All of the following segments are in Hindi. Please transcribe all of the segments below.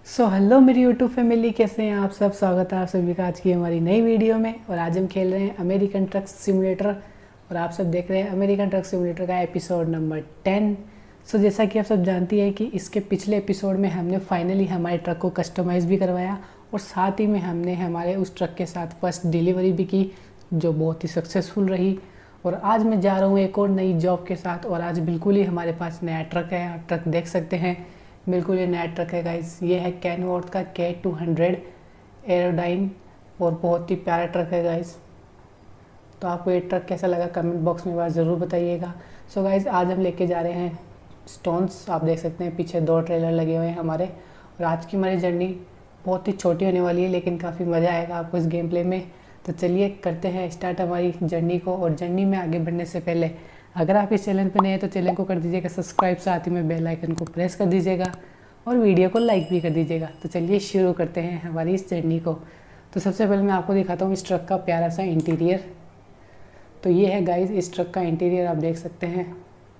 हेलो मेरी यूट्यूब फैमिली, कैसे हैं आप सब। स्वागत है आप सभी का आज की हमारी नई वीडियो में। और आज हम खेल रहे हैं अमेरिकन ट्रक सिमुलेटर और आप सब देख रहे हैं अमेरिकन ट्रक सिमुलेटर का एपिसोड नंबर 10। जैसा कि आप सब जानती हैं कि इसके पिछले एपिसोड में हमने फाइनली हमारे ट्रक को कस्टमाइज़ भी करवाया और साथ ही में हमने हमारे उस ट्रक के साथ फर्स्ट डिलीवरी भी की, जो बहुत ही सक्सेसफुल रही। और आज मैं जा रहा हूँ एक और नई जॉब के साथ और आज बिल्कुल ही हमारे पास नया ट्रक है। आप ट्रक देख सकते हैं, बिल्कुल ये नया ट्रक है गाइस। ये है कैनवॉर्थ का K200 एरोडाइन और बहुत ही प्यारा ट्रक है गाइस। तो आपको ये ट्रक कैसा लगा कमेंट बॉक्स में बात ज़रूर बताइएगा। गाइस आज हम लेके जा रहे हैं स्टोन्स। आप देख सकते हैं पीछे 2 ट्रेलर लगे हुए हैं हमारे। और आज की हमारी जर्नी बहुत ही छोटी होने वाली है, लेकिन काफ़ी मज़ा आएगा आपको इस गेम प्ले में। तो चलिए करते हैं स्टार्ट हमारी जर्नी को। और जर्नी में आगे बढ़ने से पहले अगर आप इस चैनल पर नए हैं तो चैनल को कर दीजिएगा सब्सक्राइब, साथ ही में बेल आइकन को प्रेस कर दीजिएगा और वीडियो को लाइक भी कर दीजिएगा। तो चलिए शुरू करते हैं हमारी इस जर्नी को। तो सबसे पहले मैं आपको दिखाता हूँ इस ट्रक का प्यारा सा इंटीरियर। तो ये है गाइस इस ट्रक का इंटीरियर, आप देख सकते हैं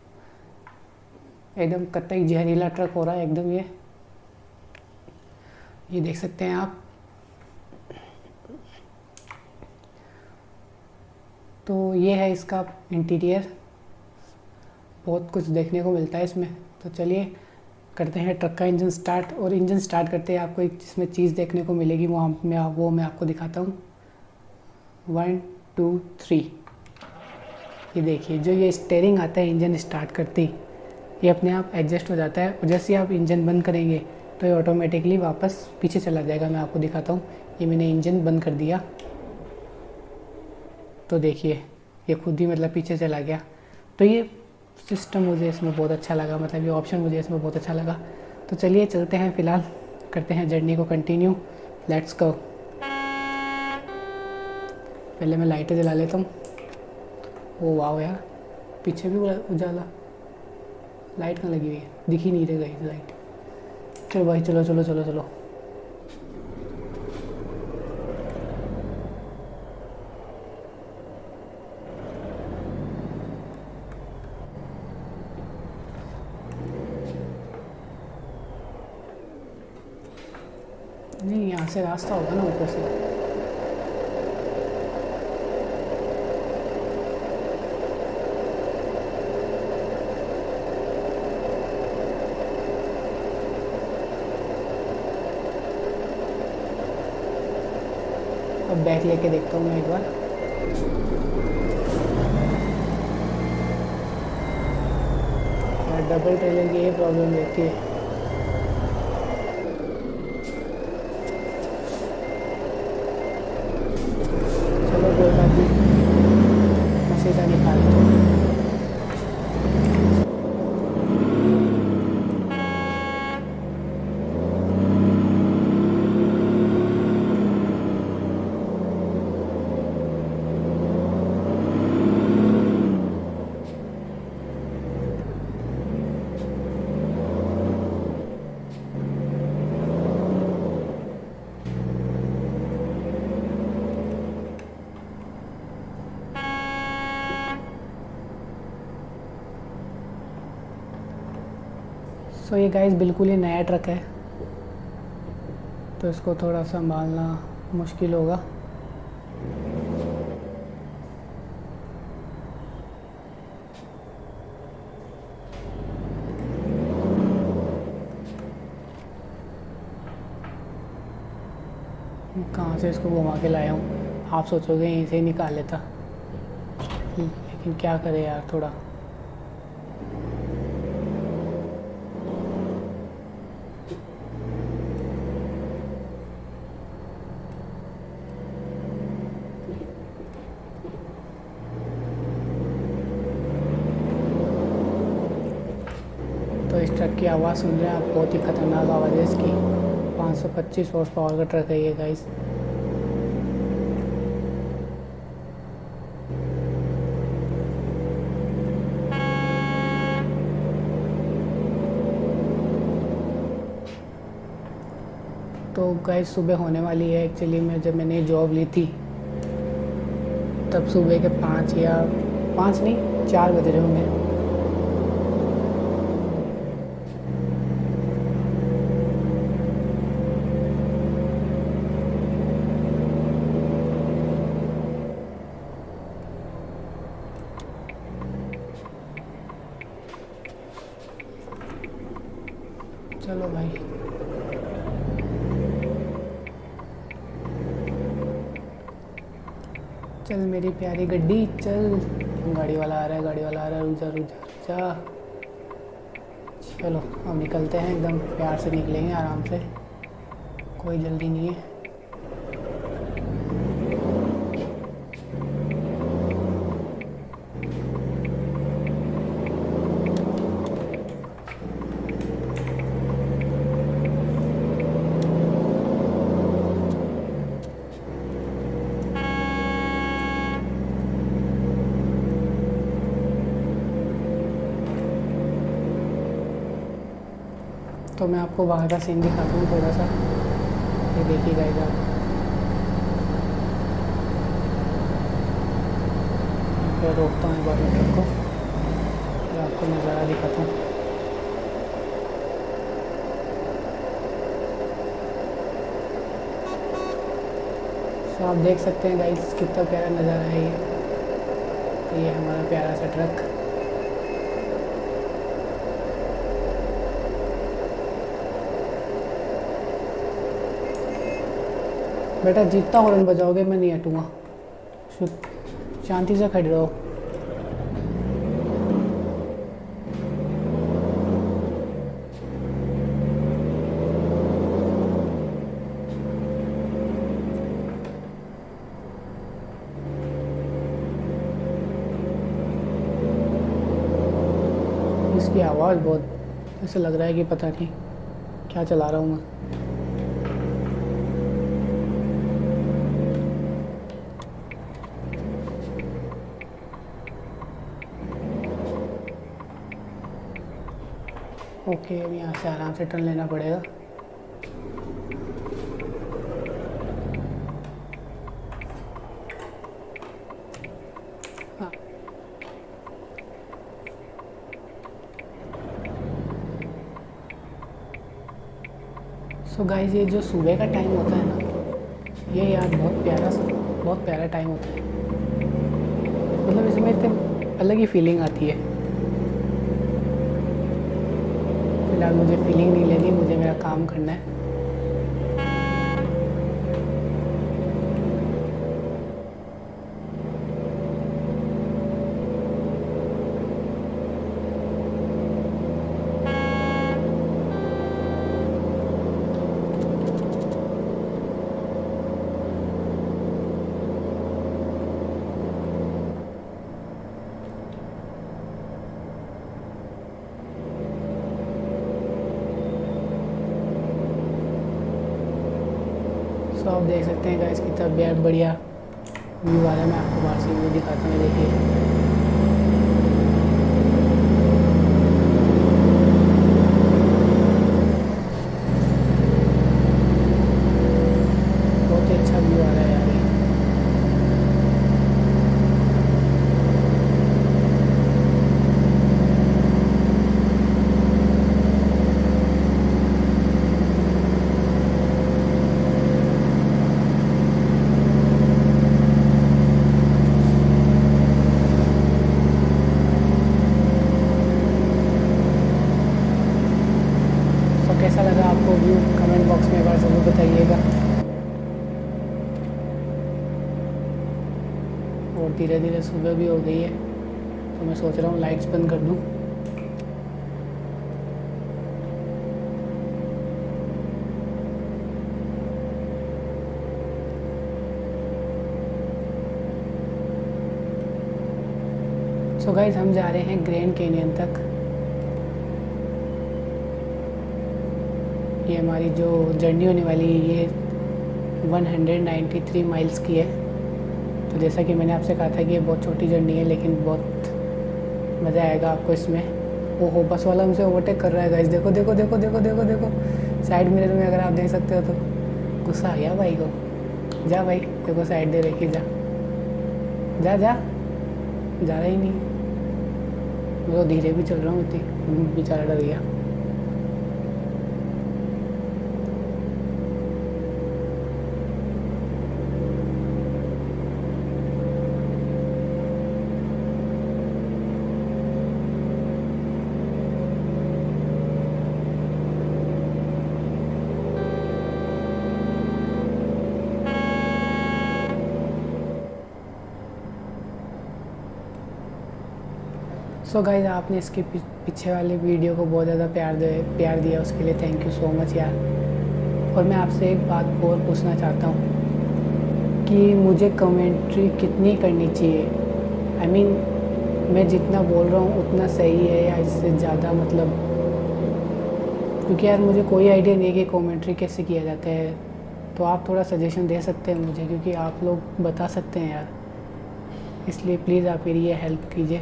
एकदम कतई जहरीला ट्रक हो रहा है एकदम। ये देख सकते हैं आप। तो ये है इसका इंटीरियर, बहुत कुछ देखने को मिलता है इसमें। तो चलिए करते हैं ट्रक का इंजन स्टार्ट। और इंजन स्टार्ट करते हैं आपको एक जिसमें चीज़ देखने को मिलेगी वो मैं आपको दिखाता हूँ। 1 2 3। ये देखिए जो ये स्टीयरिंग आता है इंजन स्टार्ट करते ही ये अपने आप एडजस्ट हो जाता है और जैसे ही आप इंजन बंद करेंगे तो ये ऑटोमेटिकली वापस पीछे चला जाएगा। मैं आपको दिखाता हूँ, ये मैंने इंजन बंद कर दिया तो देखिए ये खुद ही मतलब पीछे चला गया। तो ये सिस्टम मुझे इसमें बहुत अच्छा लगा, मतलब ये ऑप्शन मुझे इसमें बहुत अच्छा लगा। तो चलिए चलते हैं, फ़िलहाल करते हैं जर्नी को कंटिन्यू। Let's go. पहले मैं लाइटें जला लेता हूँ। ओ वाह यार, पीछे भी उजाला, लाइट कहाँ लगी हुई है, दिख ही नहीं रही गई लाइट। चलो भाई चलो चलो चलो चलो। नहीं यहाँ से रास्ता होगा ना ऊपर से। अब बैक लेके देखता हूँ मैं एक बार। डबल ट्रेलर की ये प्रॉब्लम रहती है। चलो कोई बात नहीं, मैं सीधा निकालता हूँ। ये गाइस बिल्कुल ही नया ट्रक है तो इसको थोड़ा संभालना मुश्किल होगा। कहाँ से इसको घुमा के लाया हूँ, आप सोचोगे यहीं से ही निकाल लेता, लेकिन क्या करे यार थोड़ा। तो इस ट्रक की आवाज़ सुन रहे हैं आप, बहुत ही ख़तरनाक आवाज़ है इसकी। 525 हॉर्स पावर का ट्रक है ये गाइस। तो गाइस सुबह होने वाली है। एक्चुअली जब मैंने जॉब ली थी तब सुबह के 5 नहीं 4 बज रहे होंगे। चलो भाई, चल मेरी प्यारी गड्डी चल। गाड़ी वाला आ रहा है, गाड़ी वाला आ रहा है, रुक जा रुक जा रुक जा। चलो अब निकलते हैं, एकदम प्यार से निकलेंगे, आराम से, कोई जल्दी नहीं है। तो मैं आपको बाहर का सीन दिखाता हूँ थोड़ा सा, ये देखिए गाइस आप। फिर रोकता हूँ एक बार मैं ट्रक को, फिर आपको नज़ारा दिखाता हूँ। तो आप देख सकते हैं गाइस कितना प्यारा नज़ारा है ये हमारा प्यारा सा ट्रक। बेटा जितना हॉर्न बजाओगे मैं नहीं हटूँगा, शांति से खड़े रहो। इसकी आवाज़ बहुत ऐसे लग रहा है कि पता नहीं क्या चला रहा हूँ मैं। ओके, अब यहाँ से आराम से टर्न लेना पड़ेगा। हाँ, सो गाइस ये जो सुबह का टाइम होता है ना, ये यार बहुत प्यारा टाइम होता है। मतलब इसमें इतनी अलग ही फीलिंग आती है। फिलहाल मुझे फीलिंग नहीं लेनी, मुझे मेरा काम करना है। तो आप देख सकते हैं गाइस कितना बेहद बढ़िया व्यू आ रहा है। मैं आपको बाहर से व्यू दिखाता हूँ, देखिए। बहुत ही अच्छा व्यू आ रहा है यार। कैसा लगा आपको व्यू, कमेंट बॉक्स में एक बार ज़रूर बताइएगा। और धीरे धीरे सुबह भी हो गई है, तो मैं सोच रहा हूँ लाइट्स बंद कर दूँ। सो गाइस हम जा रहे हैं ग्रैंड कैनियन तक। ये हमारी जो जर्नी होने वाली है ये 193 माइल्स की है। तो जैसा कि मैंने आपसे कहा था कि ये बहुत छोटी जर्नी है, लेकिन बहुत मज़ा आएगा आपको इसमें। वो बस वाला हमसे ओवरटेक कर रहा है गाइस, देखो देखो देखो देखो देखो देखो साइड मिरर में अगर आप देख सकते हो तो। गुस्सा आ गया भाई को। जा भाई, देखो साइड दे रखी, जा जा जा जा रहा ही नहीं। मैं तो धीरे भी चल रहा हूँ, इतनी बेचारा डर गया। सो गाइज, आपने इसके पीछे वाले वीडियो को बहुत ज़्यादा प्यार दिया, उसके लिए थैंक यू सो मच यार। और मैं आपसे एक बात और पूछना चाहता हूँ कि मुझे कमेंट्री कितनी करनी चाहिए। आई मीन मैं जितना बोल रहा हूँ उतना सही है या इससे ज़्यादा, मतलब क्योंकि यार मुझे कोई आइडिया नहीं है कि कमेंट्री कैसे किया जाता है। तो आप थोड़ा सजेशन दे सकते हैं मुझे, क्योंकि आप लोग बता सकते हैं यार, इसलिए प्लीज़ आप मेरी ये हेल्प कीजिए।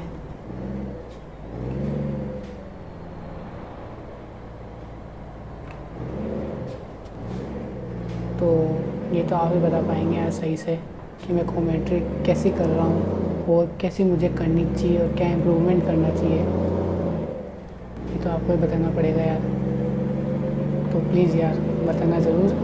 तो ये तो आप ही बता पाएंगे यार सही से कि मैं कमेंट्री कैसी कर रहा हूँ और कैसी मुझे करनी चाहिए और क्या इम्प्रूवमेंट करना चाहिए, ये तो आपको ही बताना पड़ेगा यार। तो प्लीज़ यार बताना ज़रूर।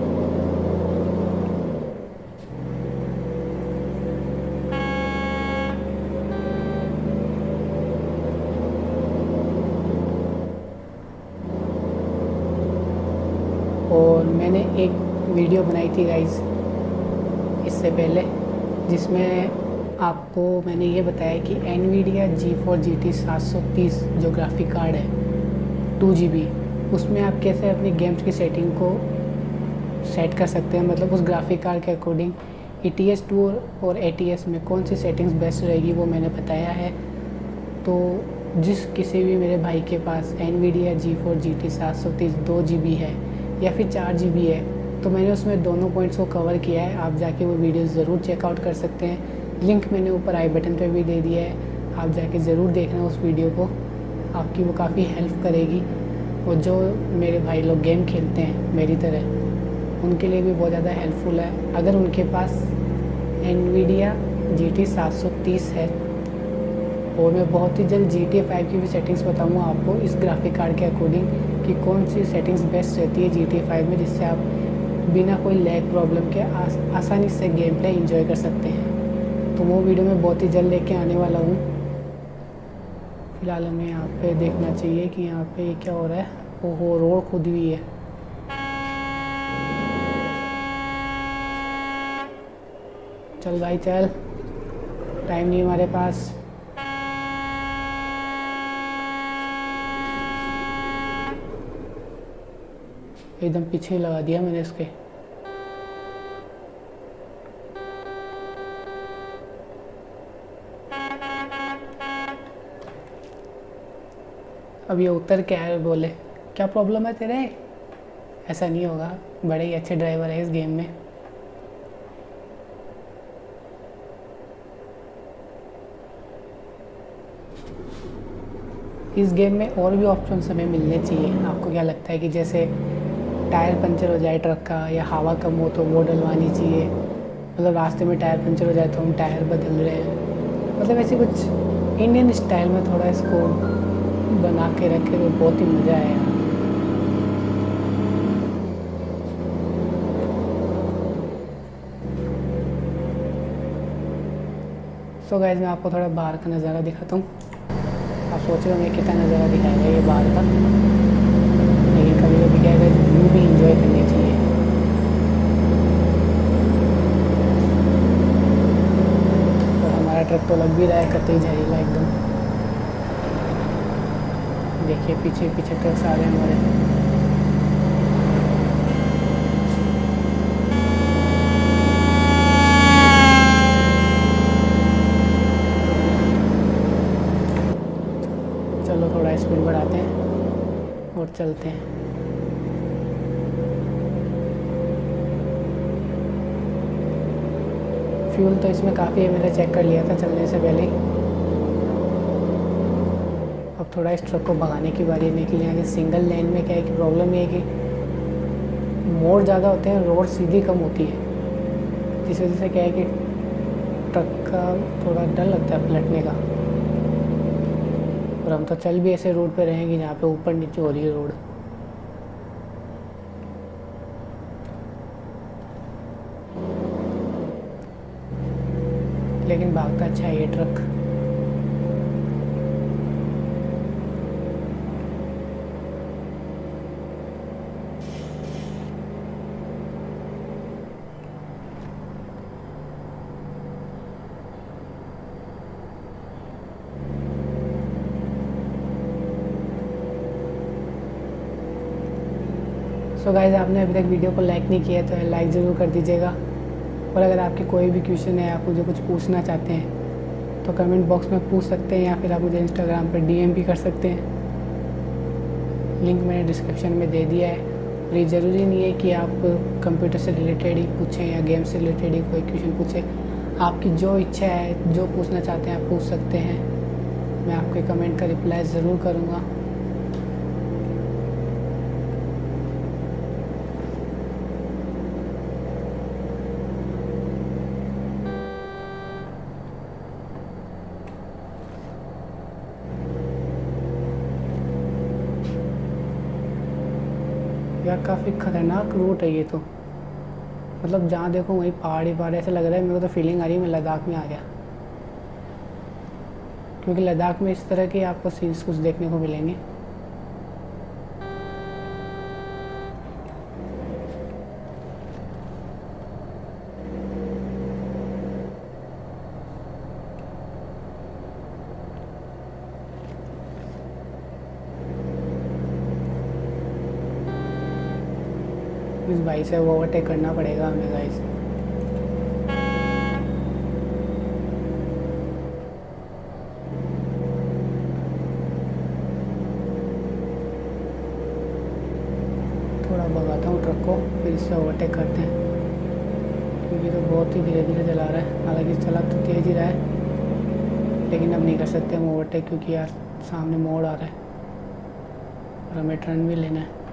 और मैंने एक वीडियो बनाई थी गाइज़ इससे पहले, जिसमें आपको मैंने ये बताया कि NVIDIA GeForce GT 730 जो ग्राफिक कार्ड है 2GB, उसमें आप कैसे अपनी गेम्स की सेटिंग को सेट कर सकते हैं, मतलब उस ग्राफिक कार्ड के अकॉर्डिंग ETS 2 और ATS में कौन सी सेटिंग्स बेस्ट रहेगी वो मैंने बताया है। तो जिस किसी भी मेरे भाई के पास NVIDIA GeForce GT 730 2GB है या फिर 4GB है, तो मैंने उसमें दोनों पॉइंट्स को कवर किया है। आप जाके वो वीडियो ज़रूर चेकआउट कर सकते हैं, लिंक मैंने ऊपर आई बटन पे भी दे दिया है। आप जाके ज़रूर देखना उस वीडियो को, आपकी वो काफ़ी हेल्प करेगी। और जो मेरे भाई लोग गेम खेलते हैं मेरी तरह, उनके लिए भी बहुत ज़्यादा हेल्पफुल है अगर उनके पास NVIDIA GT 730 है। और मैं बहुत ही जल्द GTA 5 की भी सेटिंग्स बताऊंगा आपको इस ग्राफिक कार्ड के अकॉर्डिंग कि कौन सी सेटिंग्स बेस्ट रहती है GTA 5 में, जिससे आप बिना कोई लैग प्रॉब्लम के आसानी से गेम प्ले इंजॉय कर सकते हैं। तो वो वीडियो मैं बहुत ही जल्द लेके आने वाला हूँ। फिलहाल हमें यहाँ पे देखना चाहिए कि यहाँ पे क्या हो रहा है। ओहो, रोड खुदी हुई है। चल भाई चल, टाइम नहीं हमारे पास। एकदम पीछे लगा दिया मैंने इसके। अब ये उतर के आए बोले क्या प्रॉब्लम है तेरे। ऐसा नहीं होगा, बड़े ही अच्छे ड्राइवर है इस गेम में। इस गेम में और भी ऑप्शंस हमें मिलने चाहिए। आपको क्या लगता है कि जैसे टायर पंचर हो जाए ट्रक का या हवा कम हो तो वो डलवानी चाहिए, मतलब रास्ते में टायर पंचर हो जाए तो हम टायर बदल रहे हैं, मतलब ऐसे कुछ इंडियन स्टाइल में थोड़ा इसको बना के रखे तो बहुत ही मज़ा आएगा। सो गाइस, मैं आपको थोड़ा बाहर का नज़ारा दिखाता हूँ। आप सोच रहे होंगे कितना नज़ारा दिखाएगा ये बाहर का, लेकिन कभी कभी क्या है व्यू भी इंजॉय करनी चाहिए। और हमारा ट्रक तो लग भी रहा है, कतई जहरीला एकदम। देखिए पीछे पीछे ट्रक्स आ रहे हैं हमारे। चलो थोड़ा स्पीड बढ़ाते हैं और चलते हैं। फ्यूल तो इसमें काफ़ी है, मैंने चेक कर लिया था चलने से पहले ही। अब थोड़ा इस ट्रक को भगाने की बारी निकली है कि सिंगल लेन में क्या है कि प्रॉब्लम ये है कि मोड़ ज़्यादा होते हैं, रोड सीधी कम होती है, जिस वजह से क्या है कि ट्रक का थोड़ा डर लगता है पलटने का। और हम तो चल भी ऐसे रोड पे रहेंगे जहाँ पे ऊपर नीचे हो रही है रोड। लेकिन भागता अच्छा है ये ट्रक। सो गाइस, आपने अभी तक वीडियो को लाइक नहीं किया तो लाइक ज़रूर कर दीजिएगा। और अगर आपके कोई भी क्वेश्चन है, आप मुझे कुछ पूछना चाहते हैं तो कमेंट बॉक्स में पूछ सकते हैं, या फिर आप मुझे इंस्टाग्राम पर डीएम भी कर सकते हैं। लिंक मैंने डिस्क्रिप्शन में दे दिया है। और ये ज़रूरी नहीं है कि आप कंप्यूटर से रिलेटेड ही पूछें या गेम से रिलेटेड ही कोई क्वेश्चन पूछें। आपकी जो इच्छा है, जो पूछना चाहते हैं, आप पूछ सकते हैं। मैं आपके कमेंट का रिप्लाई ज़रूर करूँगा। यार काफ़ी ख़तरनाक रूट है ये तो। मतलब जहाँ देखो वहीं पहाड़ ही पहाड़, ऐसा लग रहा है मेरे को तो फीलिंग आ रही है मैं लद्दाख में आ गया। क्योंकि लद्दाख में इस तरह के आपको सीन्स कुछ देखने को मिलेंगे। इस भाई से वो ओवरटेक करना पड़ेगा हमें गाइस। थोड़ा भगाता हूँ ट्रक को, फिर इससे ओवरटेक करते हैं, क्योंकि तो बहुत ही धीरे धीरे चला रहा है। हालांकि चला तो तेज़ ही रहा है, लेकिन अब नहीं कर सकते हम ओवरटेक, क्योंकि यार सामने मोड़ आ रहा है और हमें टर्न भी लेना है।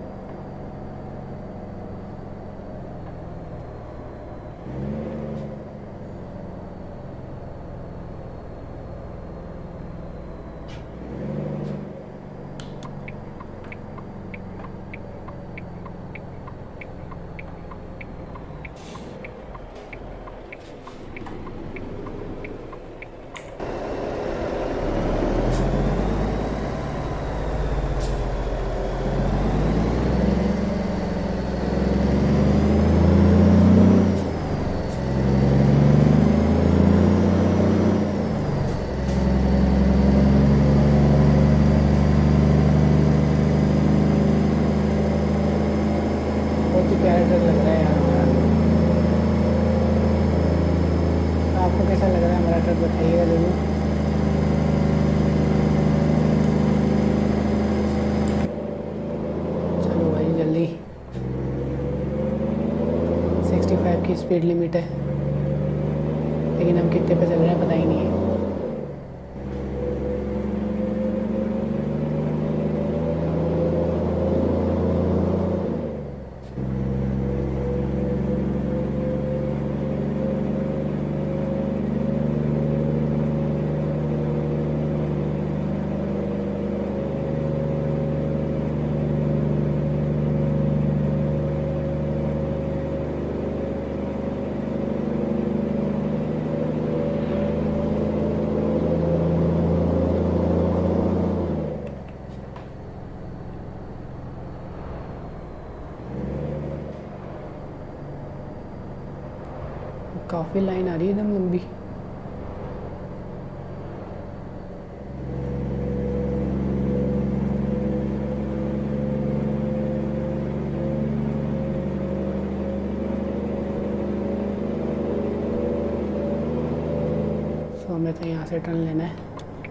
बहुत ही प्यारा ट्रक लग रहा है यार हमारा। तो आपको कैसा लग रहा है हमारा ट्रक, बताइएगा ज़रूर। चलो भाई जल्दी, 65 की स्पीड लिमिट है, लेकिन हम कितने पे चल रहे हैं पता ही नहीं है। काफ़ी लाइन आ रही है एकदम लंबी। तो हमें तो यहाँ से टर्न लेना है।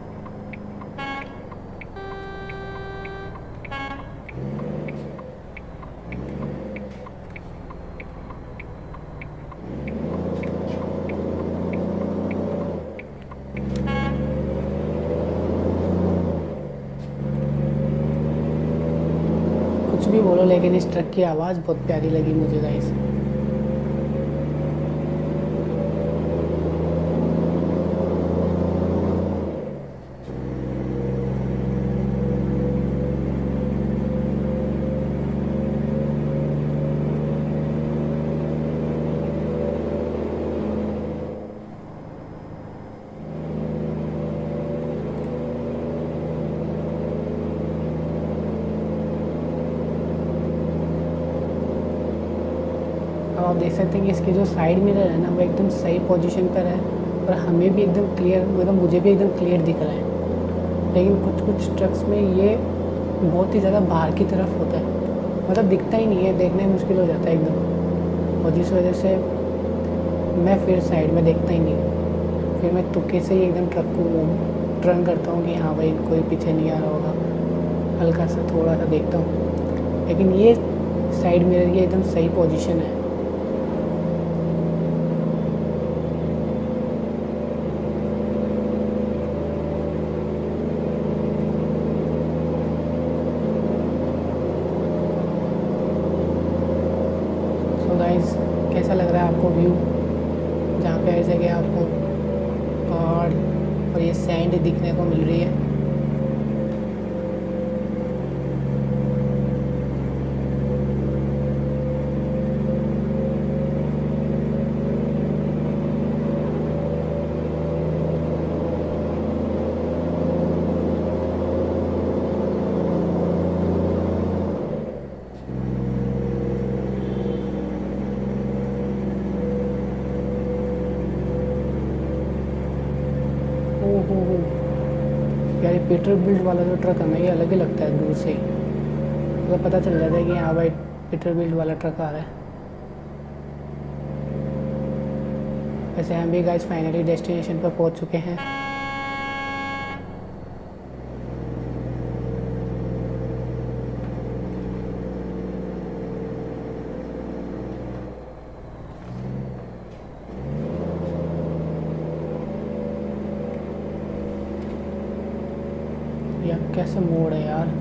कुछ भी बोलो, लेकिन इस ट्रक की आवाज़ बहुत प्यारी लगी मुझे गाइस। अब आप देख सकते हैं कि इसकी जो साइड मिरर है ना, वो एकदम सही पोजीशन पर है और हमें भी एकदम क्लियर, मतलब मुझे भी एकदम क्लियर दिख रहा है। लेकिन कुछ कुछ ट्रक्स में ये बहुत ही ज़्यादा बाहर की तरफ होता है, मतलब दिखता ही नहीं है, देखने में मुश्किल हो जाता है एकदम, और जिस वजह से मैं फिर साइड में देखता ही नहीं। फिर मैं तुक्के से ही एकदम ट्रक को टर्न करता हूँ कि हाँ भाई कोई पीछे नहीं आ रहा होगा, हल्का सा थोड़ा सा देखता हूँ। लेकिन ये साइड मिरर की एकदम सही पोजीशन है। सो गाइस, कैसा लग रहा है आपको व्यू, जहाँ पे हर जगह आपको पहाड़ और ये सैंड दिखने को मिल रही है। ओहो यार, ये पीटर बिल्ट वाला जो ट्रक है ना, ये अलग ही लगता है दूर से ही, मतलब पता चल जाता है कि हाँ भाई पीटर बिल्ट वाला ट्रक आ रहा है। वैसे हम भी गाइस फाइनली डेस्टिनेशन पर पहुंच चुके हैं। यार कैसे मोड़ है यार,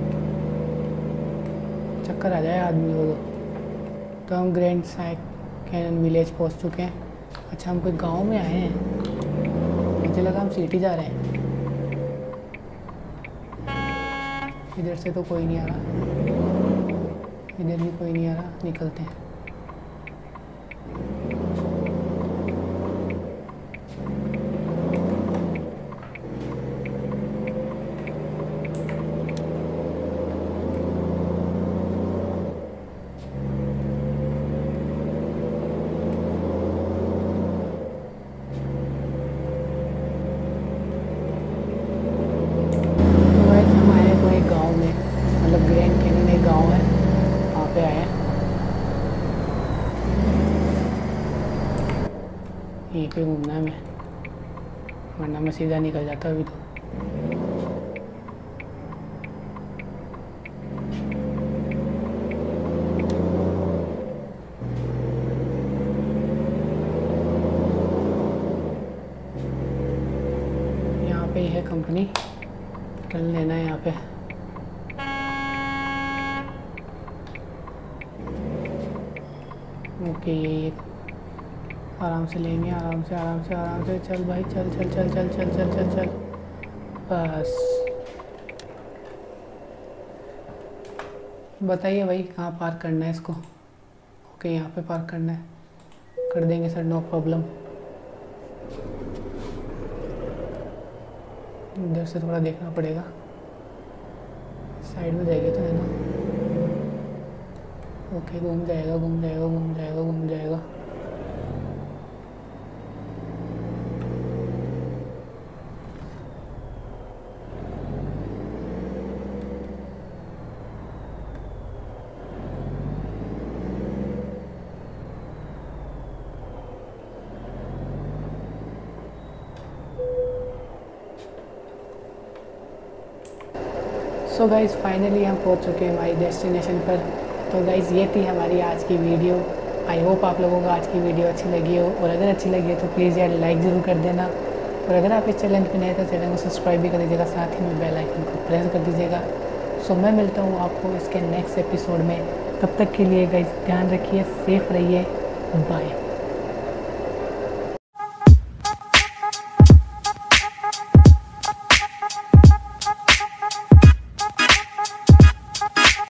चक्कर आ जाए आदमी को। तो हम ग्रैंड सैक कैनन विलेज पहुंच चुके हैं। अच्छा, हम कोई गांव में आए हैं, मुझे लगा हम सिटी जा रहे हैं। इधर से तो कोई नहीं आ रहा, इधर भी कोई नहीं आ रहा, निकलते हैं। मतलब ग्रैंड कैनियन एक गांव है, वहाँ पे आए हैं। यहीं पे घूमना है मैं, वरना मैं सीधा निकल जाता अभी तो। यहाँ पे ही है कंपनी, टर्न लेना है यहाँ पे। ओके, ये आराम से लेंगे, आराम से आराम से आराम से। चल भाई चल चल चल चल चल चल चल चल, बस। बताइए भाई कहाँ पार्क करना है इसको। ओके, यहाँ पे पार्क करना है, कर देंगे सर, नो प्रॉब्लम। इधर से थोड़ा देखना पड़ेगा, साइड में जाएगी तो है ना। ओके, घूम जाएगा घूम जाएगा घूम जाएगा घूम जाएगा। सो गाइज़, फाइनली हम पहुंच चुके हैं हमारी डेस्टिनेशन पर। तो गाइज़, ये थी हमारी आज की वीडियो। आई होप आप लोगों को आज की वीडियो अच्छी लगी हो, और अगर अच्छी लगी हो तो प्लीज़ यार लाइक ज़रूर कर देना। और अगर आप इस चैनल पर नए तो चैनल को सब्सक्राइब भी कर दीजिएगा, साथ ही में बेल आइकन को प्रेस कर दीजिएगा। सो मैं मिलता हूँ आपको इसके नेक्स्ट एपिसोड में। तब तक के लिए गाइज़ ध्यान रखिए, सेफ़ रहिए, बाय।